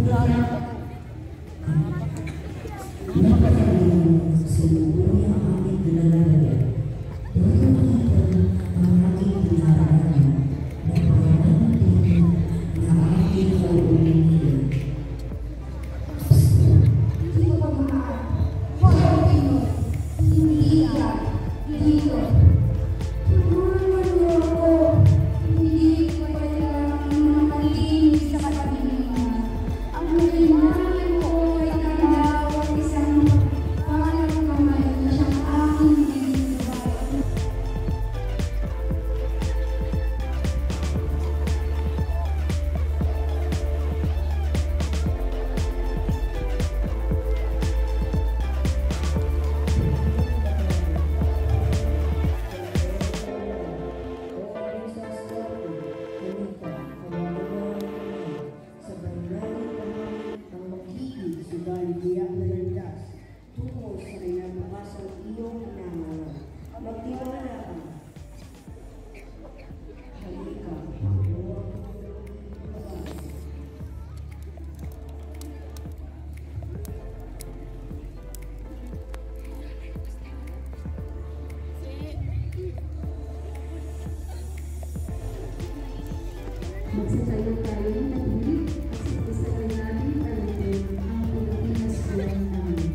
Magsasayaw tayo ng natinig at isasayaw natin talagang ang Pilipinas buwan namin.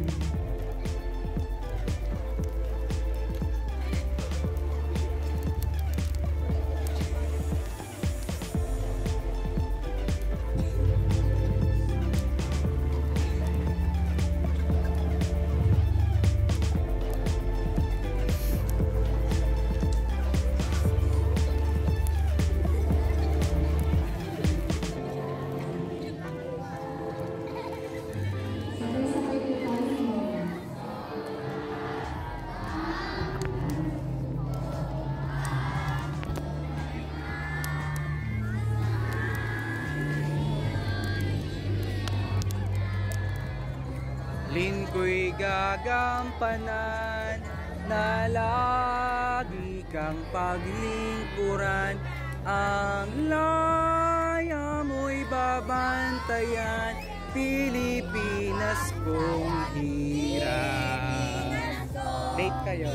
Lingko'y gagampanan na lagi kang paglingkuran, ang laya mo'y babantayan, Pilipinas kong hirap. Late kayo.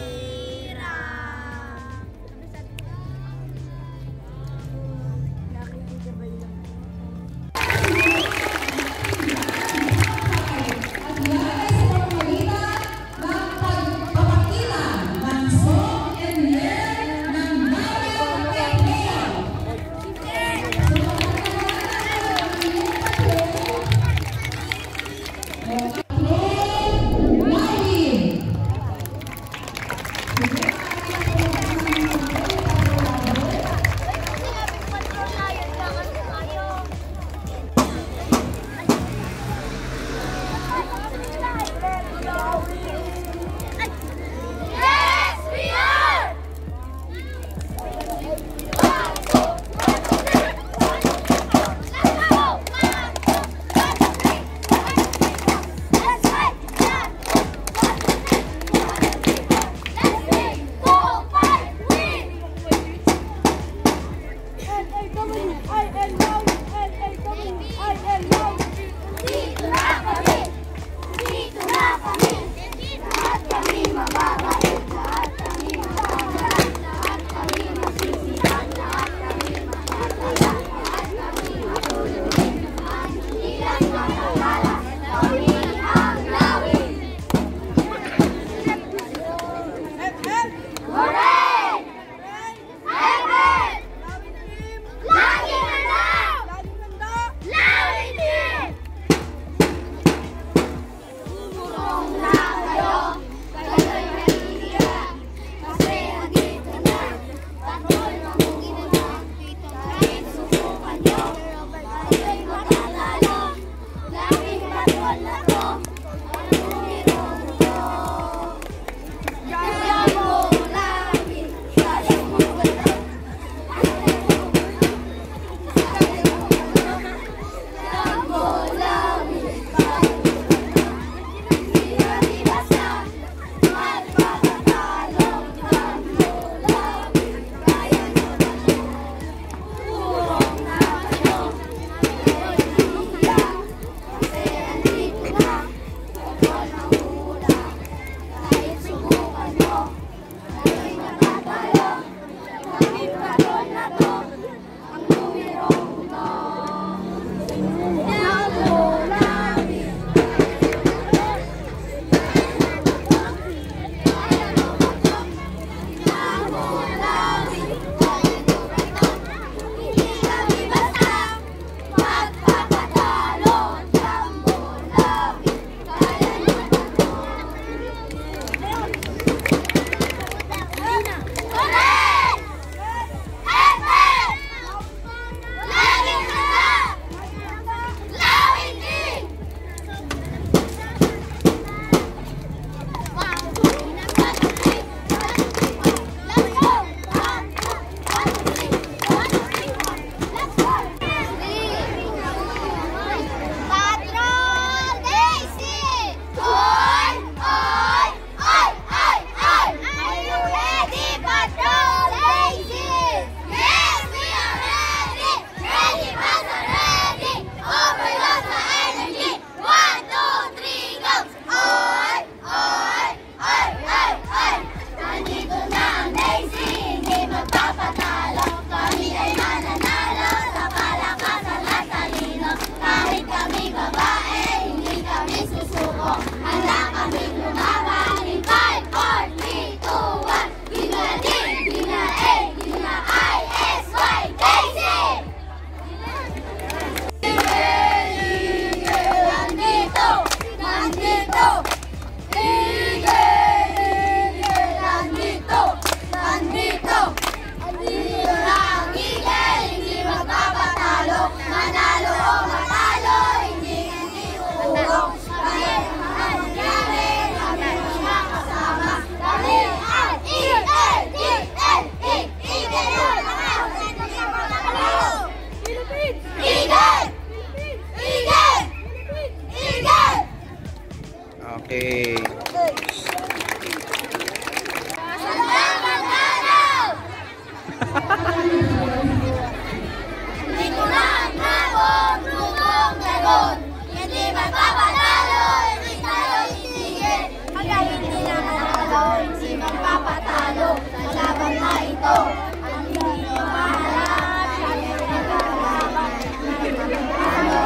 Likuran, dragon, rugong, dragon. Hindi magpapatalo, hindi tayo titigil. Hanggang hindi na nanalo, hindi magpapatalo. Sa laban na ito, ang hindi maharap. Kaya nagkakaban, hindi magpapatalo.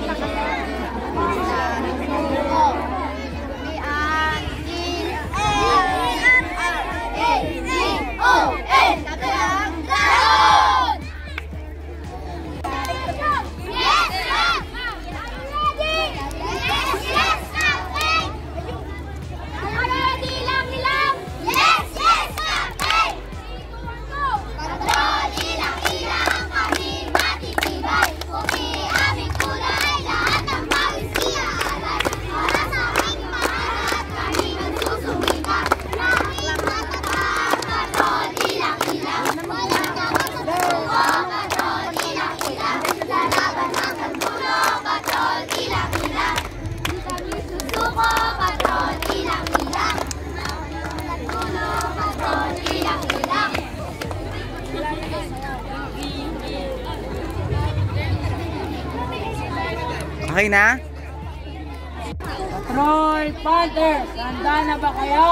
Okay na? Patrol Panthers, handa na ba kayo?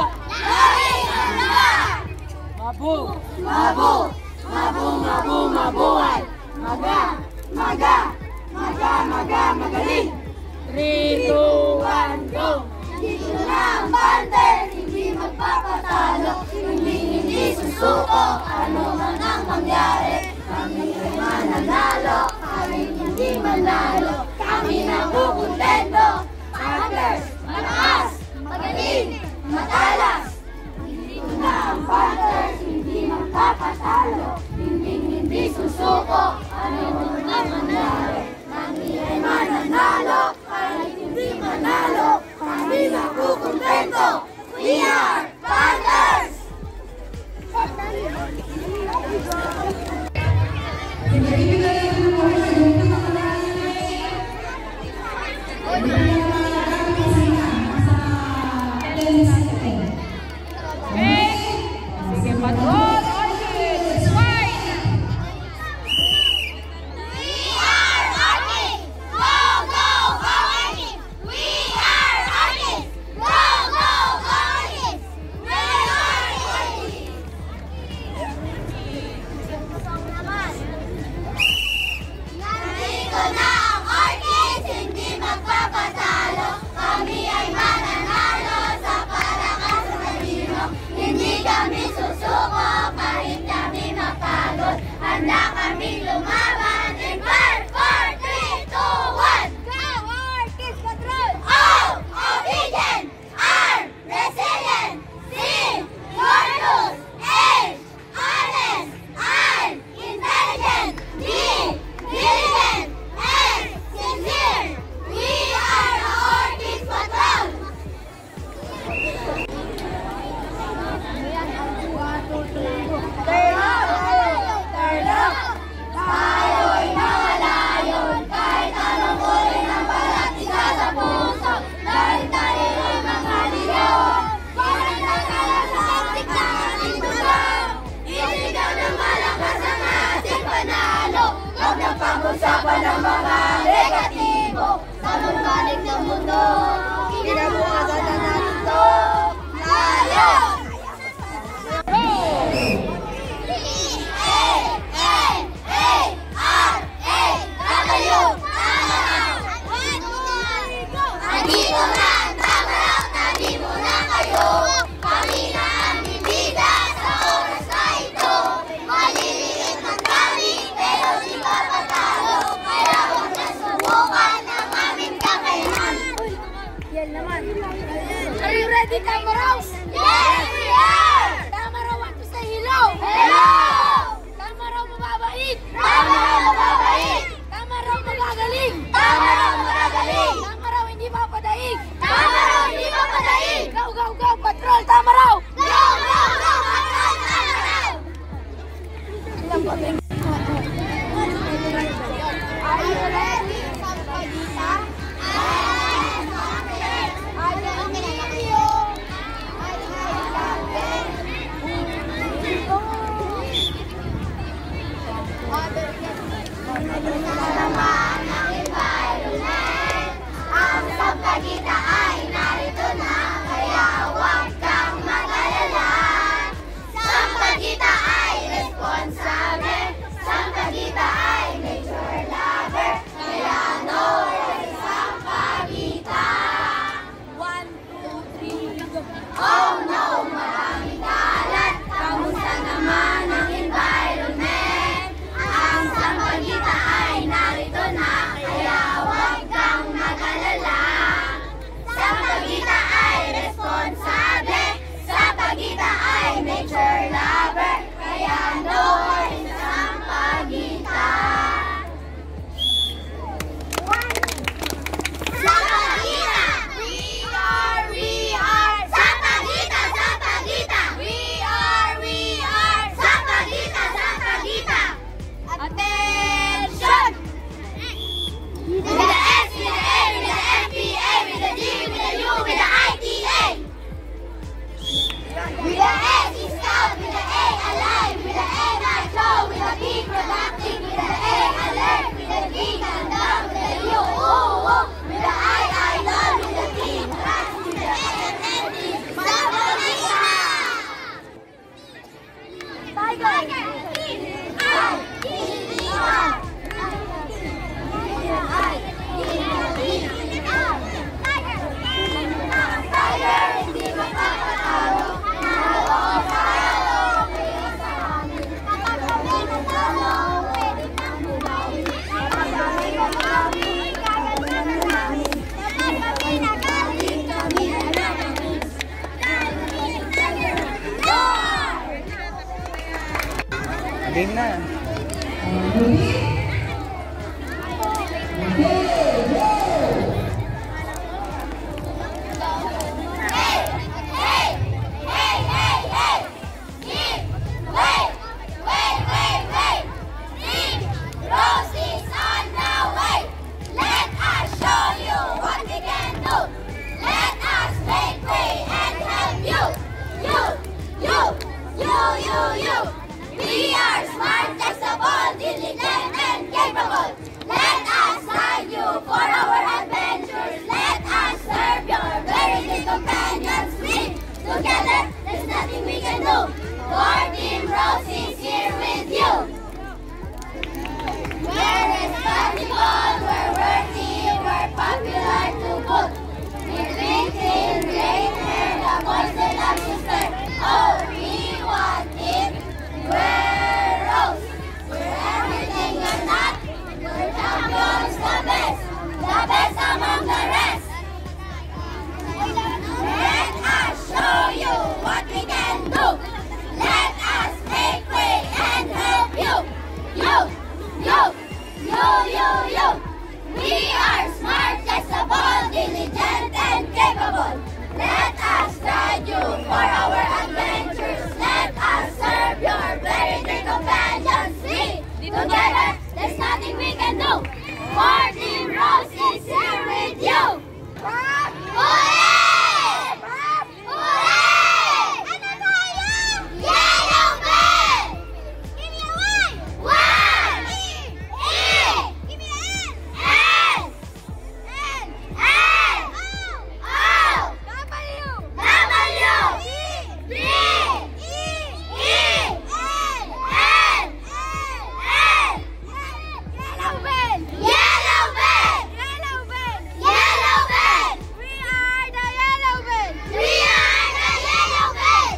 Mabu! Mabu! Mabu, mabu, mabuhay! Maga! Maga! Maga, maga, magaling! 3, 2, 1, go! Dito na ang Panthers, hindi magpapatalo, hindi susuko, ano man ang mangyari. Kami ay mananalo, kami hindi manalo, kami nakukontento. Panthers, malakas, magaling, matalas. Dito na ang Panthers, hindi magpapatalo, hindi susuko, ano man ang mangyari. Kami ay mananalo, kami hindi manalo, kami nakukontento. We are Panthers! Sige, patrol! Handa kami lumaban in 5, 4, 3, 2, 1. Go! Our Kids Patrol! Oh! Obedient! Arm! Resilient! Sing! Gorgeous! Aim! Honest! I'm intelligent! Be! Diligent! And sincere! We are our Kids Patrol! Tayo'y nawalayon kahit anong uri ng palatiga sa puso. Dahil tayo'y mga ligawan, parang nagkalas sa saktik ng ating tulong. Isigaw ng malakas ang ating panalo. Huwag na pag-usapan ng mga negatibo. Sa lungkaling ng mundo, kinabukasan na natin to. Tayo! Nandito na ang Tamaraw, tabi mo na kayo. Kami na ang bibida sa oras na ito. Maliliit man kami, pero di pa patalo. Kaya huwag na subukan ang aming kakayahan. Yan naman. Are you ready, Tamaraw? Yes, we are! Tamaraw, want to say hello? Hello! Tamaraw, mababait! Tamaraw, mababait! Tamaraw, magagaling! Tamaraw, magagaling! Tamaraw, hindi mapadaig! Tamaraw, hindi mapadaig! Go, go, go! Patrol, Tamaraw! Go, go, go! Patrol, Tamaraw! Are you ready, Sampagita? Yes! Are you ready? Game na. We are smart, flexible, diligent, and capable. Let us guide you for our adventures. Let us serve your very good companions. Together, there's nothing we can do. For Team Rose is here with you. We're responsible, we're worthy, we're popular to boot. We're big, thin, great hair, the boys they love to stir. Oh, we want it. We're Rose. We're everything you're not. We're champions, the best among the rest. Let us show you what we can do. Let us make way and help you. You. We are smart, flexible, diligent, and capable. Let us guide you for our adventures. Let us serve your very dear companions. Together, there's nothing we can do. For Team Rose is here with you. Hooray! Hooray! Ano tayo? Yellow Bell! Give me a one! One! E! Give me an N! N! N! O! W! W! B! E! N! N! Yellow Bell! Yellow Bell! Yellow Bell! Yellow Bell! We are the Yellow Bell! We are the Yellow Bell!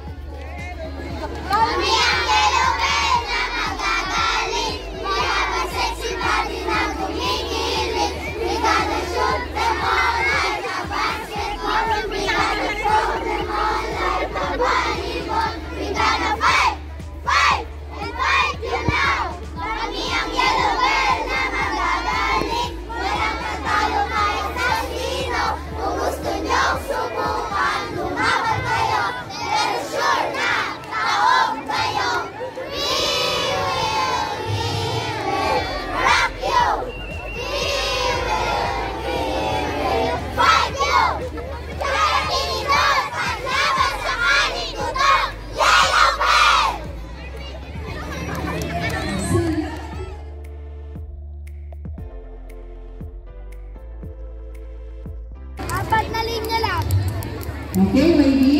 Kami ang Yellow Bell na magagaling. We have a sexy body na kumikilig. We gotta shoot them all like a basketball. We gotta throw them all like a volleyball. We gotta fight! Fight! And fight you now! Kami ang Yellow Bell na magagaling. Walang natalo kahit sa sino. Kung gusto niyong subukan, lumaban kayo. Pero sure na, taong kayo. We will rock you. We will fight you. Darating ito at laban sa kanitutong Yellow Bell! Apat na linya lang. Okay, ready?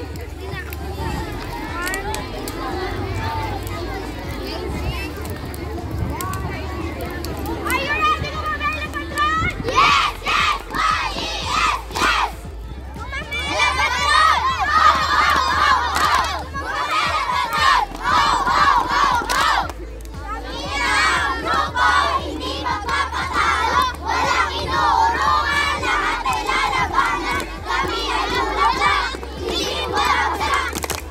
Are you ready to Mamela Patrol? Yes! Yes! Y-E-S! Yes! Mamela Patrol! Ho! Ho! Ho! Ho! Mamela Patrol! Ho! Ho! Ho! Ho! Kami ang grupo, hindi magpapatalo. Walang inuurungan, lahat ay lalabanan. Kami ay lumabas, hindi bumagsak.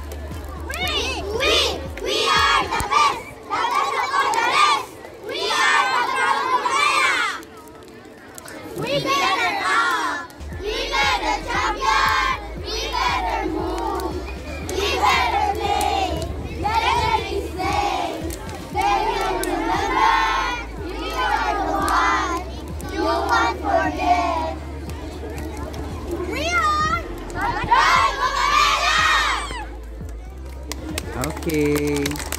We are the best! The best of all the rest! We are Patrol Mamela! We better up! We better champion! We better move! We better play! Better we stay! They will remember you are the one you won't forget! We are Patrol Mamela! Okay.